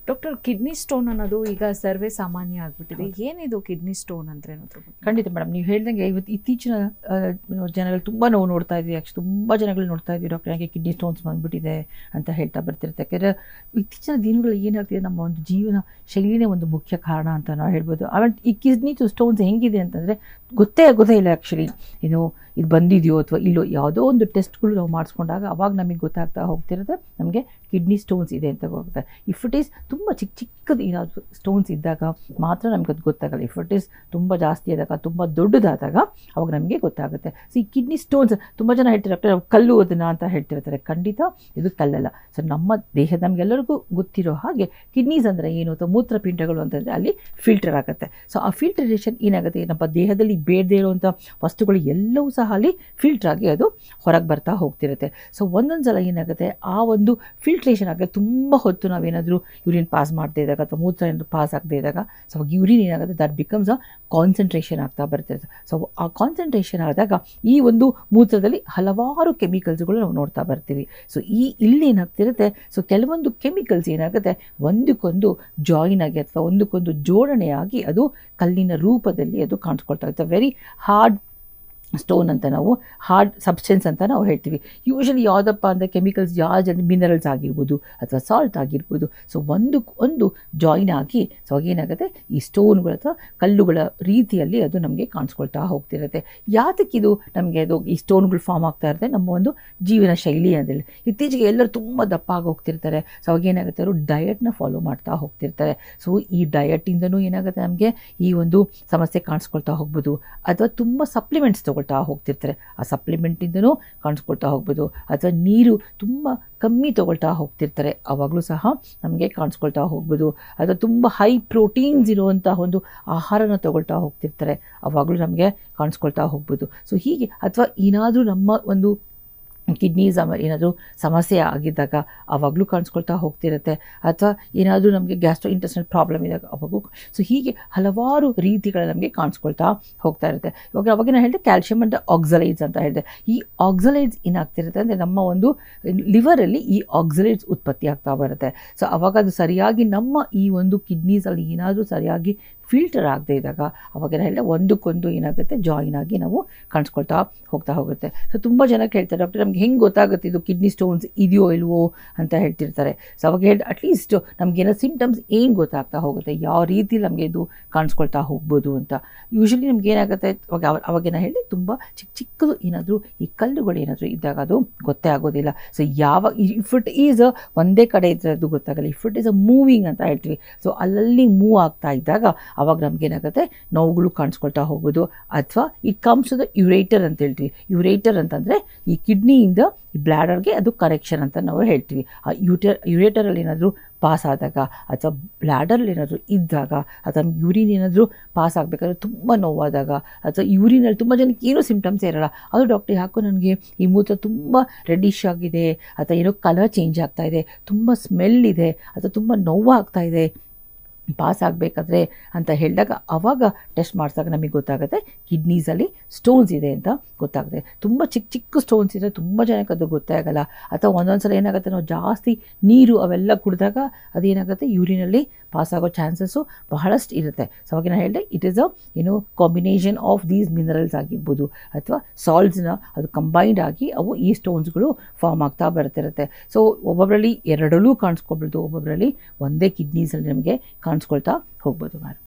Doctor, kidney stone ಅನ್ನೋದು ಈಗ ಸರ್ವೇ ಸಾಮಾನ್ಯ ಆಗಿಬಿಟ್ಟಿದೆ. ಏನಿದು ಕಿಡ್ನಿ ಸ್ಟೋನ್ ಅಂದರೆ? ಖಂಡಿತ ಮೇಡಮ್, ನೀವು ಹೇಳ್ದಂಗೆ ಇವತ್ತು ಇತ್ತೀಚಿನ ಜನಗಳು ತುಂಬ ನೋವು ನೋಡ್ತಾ ಇದ್ವಿ. ತುಂಬ ಜನಗಳು ನೋಡ್ತಾ ಇದ್ವಿ, ಡಾಕ್ಟರ್ ನನಗೆ ಕಿಡ್ನಿ ಸ್ಟೋನ್ಸ್ ಬಂದುಬಿಟ್ಟಿದೆ ಅಂತ ಹೇಳ್ತಾ ಬರ್ತಿರುತ್ತೆ. ಯಾಕೆಂದರೆ ಇತ್ತೀಚಿನ ದಿನಗಳು ಏನಾಗ್ತಿದೆ, ನಮ್ಮ ಒಂದು ಜೀವನ ಶೈಲಿನೇ ಒಂದು ಮುಖ್ಯ ಕಾರಣ ಅಂತ ನಾವು ಹೇಳ್ಬೋದು. ಆಮೇಲೆ ಈ ಕಿಡ್ನಿ ಸ್ಟೋನ್ಸ್ ಹೆಂಗಿದೆ ಅಂತಂದರೆ ಗೊತ್ತೇ ಇಲ್ಲ ಆ್ಯಕ್ಚುಲಿ, ಇದು ಬಂದಿದೆಯೋ ಅಥವಾ ಇಲ್ಲೋ. ಯಾವುದೋ ಒಂದು ಟೆಸ್ಟ್ಗಳು ನಾವು ಮಾಡಿಸ್ಕೊಂಡಾಗ ಅವಾಗ ನಮಗೆ ಗೊತ್ತಾಗ್ತಾ ಹೋಗ್ತಿರುತ್ತೆ ನಮಗೆ ಕಿಡ್ನಿ ಸ್ಟೋನ್ಸ್ ಇದೆ ಅಂತ ಹೋಗುತ್ತೆ. ಇಫ್ ಇಟ್ ಈಸ್ ತುಂಬ ಚಿಕ್ಕದು ಏನಾದರೂ ಸ್ಟೋನ್ಸ್ ಇದ್ದಾಗ ಮಾತ್ರ ನಮ್ಗೆ ಅದು ಗೊತ್ತಾಗಲ್ಲ. ಇಫ್ ಇಟ್ ಈಸ್ ತುಂಬ ಜಾಸ್ತಿ ಆದಾಗ, ತುಂಬ ದೊಡ್ಡದಾದಾಗ ಅವಾಗ ನಮಗೆ ಗೊತ್ತಾಗುತ್ತೆ. ಸೊ ಈ ಕಿಡ್ನಿ ಸ್ಟೋನ್ಸ್ ತುಂಬ ಜನ ಹೇಳ್ತಿರ್ತಾರೆ ಕಲ್ಲು ಅದನ್ನು ಅಂತ ಹೇಳ್ತಿರ್ತಾರೆ. ಖಂಡಿತ ಇದು ಕಲ್ಲಲ್ಲ. ಸೊ ನಮ್ಮ ದೇಹದ ನಮಗೆಲ್ಲರಿಗೂ ಗೊತ್ತಿರೋ ಹಾಗೆ ಕಿಡ್ನೀಸ್ ಅಂದರೆ ಏನು ಅಥವಾ ಮೂತ್ರಪಿಂಡಗಳು ಅಂತಂದರೆ ಅಲ್ಲಿ ಫಿಲ್ಟರ್ ಆಗುತ್ತೆ. ಸೊ ಆ ಫಿಲ್ಟ್ರೇಷನ್ ಏನಾಗುತ್ತೆ, ನಮ್ಮ ದೇಹದಲ್ಲಿ ಬೇಡದೇ ಇರುವಂಥ ವಸ್ತುಗಳು ಎಲ್ಲವೂ ಸಹ ಅಲ್ಲಿ ಫಿಲ್ಟ್ರ್ ಆಗಿ ಅದು ಹೊರಗೆ ಬರ್ತಾ ಹೋಗ್ತಿರುತ್ತೆ. ಸೊ ಒಂದೊಂದು ಸಲ ಏನಾಗುತ್ತೆ, ಆ ಒಂದು ಫಿಲ್ಟ್ರೇಷನ್ ಆಗಿ ತುಂಬ ಹೊತ್ತು ನಾವೇನಾದರೂ ಯೂರಿನ್ ಪಾಸ್ ಮಾಡದೇ ಇದ್ದಾಗ ಅಥವಾ ಮೂತ್ರ ಏನಾದರೂ ಪಾಸ್ ಆಗದೇ ಇದ್ದಾಗ ಸೊ ಯೂರಿನ್ ಏನಾಗುತ್ತೆ, ದಟ್ ಬಿಕಮ್ಸ್ ಅ ಕಾನ್ಸಂಟ್ರೇಷನ್ ಆಗ್ತಾ ಬರ್ತಿರುತ್ತೆ. ಸೊ ಆ ಕಾನ್ಸಂಟ್ರೇಷನ್ ಆದಾಗ ಈ ಒಂದು ಮೂತ್ರದಲ್ಲಿ ಹಲವಾರು ಕೆಮಿಕಲ್ಸ್ಗಳು ನಾವು ನೋಡ್ತಾ ಬರ್ತೀವಿ. ಸೊ ಇಲ್ಲಿ ಏನಾಗ್ತಿರುತ್ತೆ, ಸೊ ಕೆಲವೊಂದು ಕೆಮಿಕಲ್ಸ್ ಏನಾಗುತ್ತೆ ಒಂದಕ್ಕೊಂದು ಜಾಯಿನ್ ಆಗಿ ಅಥವಾ ಒಂದಕ್ಕೊಂದು ಜೋಡಣೆಯಾಗಿ ಅದು ಕಲ್ಲಿನ ರೂಪದಲ್ಲಿ ಅದು ಕಾಣಿಸ್ಕೊಳ್ತಾ ಇರುತ್ತೆ. ವೆರಿ ಹಾರ್ಡ್ ಸ್ಟೋನ್ ಅಂತ ನಾವು, ಹಾರ್ಡ್ ಸಬ್ಸ್ಟೆನ್ಸ್ ಅಂತ ನಾವು ಹೇಳ್ತೀವಿ. ಯೂಶಲಿ ಯಾವುದಪ್ಪ ಅಂದರೆ ಕೆಮಿಕಲ್ಸ್ ಅಂದರೆ ಮಿನರಲ್ಸ್ ಆಗಿರ್ಬೋದು ಅಥವಾ ಸಾಲ್ಟ್ ಆಗಿರ್ಬೋದು. ಸೊ ಒಂದು ಜಾಯಿನ್ ಆಗಿ ಸೊ ಏನಾಗುತ್ತೆ, ಈ ಸ್ಟೋನ್ಗಳು ಅಥವಾ ಕಲ್ಲುಗಳ ರೀತಿಯಲ್ಲಿ ಅದು ನಮಗೆ ಕಾಣಿಸ್ಕೊಳ್ತಾ ಹೋಗ್ತಿರುತ್ತೆ. ಯಾತಕ್ಕಿದು ನಮಗೆ ಅದು ಈ ಸ್ಟೋನ್ಗಳು ಫಾರ್ಮ್ ಆಗ್ತಾ ಇರುತ್ತೆ, ನಮ್ಮ ಒಂದು ಜೀವನ ಶೈಲಿ ಅಂತೇಳಿ. ಇತ್ತೀಚೆಗೆ ಎಲ್ಲರೂ ತುಂಬ ದಪ್ಪ ಆಗಿ ಹೋಗ್ತಿರ್ತಾರೆ. ಸೊ ಅವಾಗೇನಾಗುತ್ತೆ, ಅವರು ಡಯಟ್ನ ಫಾಲೋ ಮಾಡ್ತಾ ಹೋಗ್ತಿರ್ತಾರೆ. ಸೊ ಈ ಡಯಟಿಂದನೂ ಏನಾಗುತ್ತೆ, ನಮಗೆ ಈ ಒಂದು ಸಮಸ್ಯೆ ಕಾಣಿಸ್ಕೊಳ್ತಾ ಹೋಗ್ಬೋದು. ಅಥವಾ ತುಂಬ ಸಪ್ಲಿಮೆಂಟ್ಸ್ ಹೋಗ್ತಿರ್ತಾರೆ, ಆ ಸಪ್ಲಿಮೆಂಟಿಂದನೂ ಕಾಣಿಸ್ಕೊಳ್ತಾ ಹೋಗ್ಬೋದು. ಅಥವಾ ನೀರು ತುಂಬ ಕಮ್ಮಿ ತೊಗೊಳ್ತಾ ಹೋಗ್ತಿರ್ತಾರೆ, ಆವಾಗಲೂ ಸಹ ನಮಗೆ ಕಾಣಿಸ್ಕೊಳ್ತಾ ಹೋಗ್ಬೋದು. ಅಥವಾ ತುಂಬ ಹೈ ಪ್ರೋಟೀನ್ಸ್ ಇರುವಂಥ ಒಂದು ಆಹಾರನ ತೊಗೊಳ್ತಾ ಹೋಗ್ತಿರ್ತಾರೆ, ಆವಾಗಲೂ ನಮಗೆ ಕಾಣಿಸ್ಕೊಳ್ತಾ ಹೋಗ್ಬೋದು. ಸೊ ಹೀಗೆ ಅಥವಾ ಏನಾದರೂ ನಮ್ಮ ಒಂದು ಕಿಡ್ನೀಸ್ ಏನಾದರೂ ಸಮಸ್ಯೆ ಆಗಿದ್ದಾಗ ಆವಾಗಲೂ ಕಾಣಿಸ್ಕೊಳ್ತಾ ಹೋಗ್ತಿರುತ್ತೆ. ಅಥವಾ ಏನಾದರೂ ನಮಗೆ ಗ್ಯಾಸ್ಟ್ರೋ ಇಂಟೆಸ್ಟೈನಲ್ ಪ್ರಾಬ್ಲಮ್ ಇದ್ದಾಗ ಅವಾಗೂ. ಸೊ ಹೀಗೆ ಹಲವಾರು ರೀತಿಗಳ ನಮಗೆ ಕಾಣಿಸ್ಕೊಳ್ತಾ ಹೋಗ್ತಾ ಇರುತ್ತೆ. ಅವಾಗ ನಾನು ಹೇಳಿದೆ ಕ್ಯಾಲ್ಶಿಯಮ್ ಮತ್ತು ಆಕ್ಸಲೈಡ್ಸ್ ಅಂತ ಹೇಳಿದೆ. ಈ ಆಕ್ಸಲೈಡ್ಸ್ ಏನಾಗ್ತಿರುತ್ತೆ ಅಂದರೆ ನಮ್ಮ ಒಂದು ಲಿವರಲ್ಲಿ ಈ ಆಕ್ಸಲೈಡ್ಸ್ ಉತ್ಪತ್ತಿ ಆಗ್ತಾ ಬರುತ್ತೆ. ಸೊ ಅವಾಗ ಅದು ಸರಿಯಾಗಿ ನಮ್ಮ ಈ ಒಂದು ಕಿಡ್ನೀಸಲ್ಲಿ ಏನಾದರೂ ಸರಿಯಾಗಿ ಫಿಲ್ಟರ್ ಆಗದೆ ಇದ್ದಾಗ ಅವಾಗ ಹೇಳಿದೆ ಒಂದಕ್ಕೊಂದು ಏನಾಗುತ್ತೆ, ಜಾಯಿನ್ ಆಗಿ ನಾವು ಕಾಣಿಸ್ಕೊಳ್ತಾ ಹೋಗುತ್ತೆ. ಸೊ ತುಂಬ ಜನ ಕೇಳ್ತಾರೆ, ಡಾಕ್ಟರ್ ನಮ್ಗೆ ಹೆಂಗೆ ಗೊತ್ತಾಗುತ್ತೆ ಇದು ಕಿಡ್ನಿ ಸ್ಟೋನ್ಸ್ ಇದೆಯೋ ಇಲ್ವೋ ಅಂತ ಹೇಳ್ತಿರ್ತಾರೆ. ಸೊ ಅವಾಗ ಹೇಳಿದೆ ಅಟ್ಲೀಸ್ಟ್ ನಮಗೇನೋ ಸಿಂಟಮ್ಸ್ ಏನು ಗೊತ್ತಾಗ್ತಾ ಹೋಗುತ್ತೆ, ಯಾವ ರೀತಿ ನಮಗೆ ಇದು ಕಾಣಿಸ್ಕೊಳ್ತಾ ಹೋಗ್ಬೋದು ಅಂತ. ಯೂಶಲಿ ನಮ್ಗೆ ಏನಾಗುತ್ತೆ, ಅವಾಗೇನ ಹೇಳಿದೆ ತುಂಬ ಚಿಕ್ಕದು ಏನಾದರೂ ಈ ಕಲ್ಲುಗಳು ಏನಾದರೂ ಇದ್ದಾಗ ಅದು ಗೊತ್ತೇ ಆಗೋದಿಲ್ಲ. ಸೊ ಇಫ್ ಇಟ್ ಈಸ್ ಒಂದೇ ಕಡೆ ಇದ್ದರೆ ಅದು ಗೊತ್ತಾಗಲ್ಲ. If it is a moving ಅಂತ ಹೇಳ್ತೀವಿ. ಸೊ ಅಲ್ಲಲ್ಲಿ ಮೂವ್ ಆಗ್ತಾ ಇದ್ದಾಗ ಅವಾಗ ನಮಗೇನಾಗುತ್ತೆ, ನೋವುಗಳು ಕಾಣಿಸ್ಕೊಳ್ತಾ ಹೋಗ್ಬೋದು. ಅಥವಾ it comes to the ureter ಅಂತ ಹೇಳ್ತೀವಿ. ಯುರೇಟರ್ ಅಂತಂದರೆ ಈ ಕಿಡ್ನಿಯಿಂದ ಈ ಬ್ಲ್ಯಾಡರ್ಗೆ ಅದು ಕರೆಕ್ಷನ್ ಅಂತ ನಾವು ಹೇಳ್ತೀವಿ. ಆ ಯುರೇಟರಲ್ಲಿ ಏನಾದರೂ ಪಾಸ್ ಆದಾಗ ಅಥವಾ ಬ್ಲ್ಯಾಡರಲ್ಲಿ ಏನಾದರೂ ಇದ್ದಾಗ ಅಥವಾ ಯೂರಿನ್ ಏನಾದರೂ ಪಾಸ್ ಆಗಬೇಕಾದ್ರೆ ತುಂಬ ನೋವಾದಾಗ ಅಥವಾ ಯೂರಿನಲ್ಲಿ ತುಂಬ ಜನಕ್ಕೆ ಏನೂ ಸಿಂಪ್ಟಮ್ಸ್ ಇರೋಲ್ಲ, ಅದು ಡಾಕ್ಟರ್ ಯಾಕೋ ನನಗೆ ಈ ಮೂತ್ರ ತುಂಬ ರೆಡ್ಡಿಶ್ ಆಗಿದೆ ಅಥವಾ ಏನೋ ಕಲರ್ ಚೇಂಜ್ ಆಗ್ತಾ ಇದೆ, ತುಂಬ ಸ್ಮೆಲ್ ಇದೆ ಅಥವಾ ತುಂಬ ನೋವಾಗ್ತಾ ಇದೆ ಪಾಸ್ ಆಗಬೇಕಾದ್ರೆ ಅಂತ ಹೇಳಿದಾಗ ಅವಾಗ ಟೆಸ್ಟ್ ಮಾಡಿಸಿದಾಗ ನಮಗೆ ಗೊತ್ತಾಗುತ್ತೆ ಕಿಡ್ನೀಸಲ್ಲಿ ಸ್ಟೋನ್ಸ್ ಇದೆ ಅಂತ ಗೊತ್ತಾಗುತ್ತೆ. ತುಂಬ ಚಿಕ್ಕ ಸ್ಟೋನ್ಸ್ ಇದ್ದರೆ ತುಂಬ ಜನಕ್ಕೆ ಅದು ಗೊತ್ತೇ ಆಗಲ್ಲ. ಅಥವಾ ಒಂದೊಂದು ಸಲ ಏನಾಗುತ್ತೆ, ನಾವು ಜಾಸ್ತಿ ನೀರು ಅವೆಲ್ಲ ಕುಡಿದಾಗ ಅದೇನಾಗುತ್ತೆ ಯೂರಿನಲ್ಲಿ ಪಾಸ್ ಆಗೋ ಚಾನ್ಸಸ್ಸು ಬಹಳಷ್ಟು ಇರುತ್ತೆ. ಸೊ ಅವಾಗ ನಾನು ಹೇಳಿದೆ it is combination of these minerals ಆಗಿರ್ಬೋದು ಅಥವಾ ಸಾಲ್ಟ್ಸ್ನ ಅದು ಕಂಬೈನ್ಡ್ ಆಗಿ ಅವು ಈ ಸ್ಟೋನ್ಸ್ಗಳು ಫಾರ್ಮ್ ಆಗ್ತಾ ಬರ್ತಿರುತ್ತೆ. ಸೊ ಒಬ್ಬೊಬ್ಬರಲ್ಲಿ ಎರಡಲ್ಲೂ ಕಾಣಿಸ್ಕೊಳ್ಬೋದು, ಒಬ್ಬೊಬ್ಬರಲ್ಲಿ ಒಂದೇ ಕಿಡ್ನೀಸಲ್ಲಿ ನಮಗೆ ಕಾಣಿಸ್ಕೊಳ್ತಾ ಹೋಗ್ಬೋದು.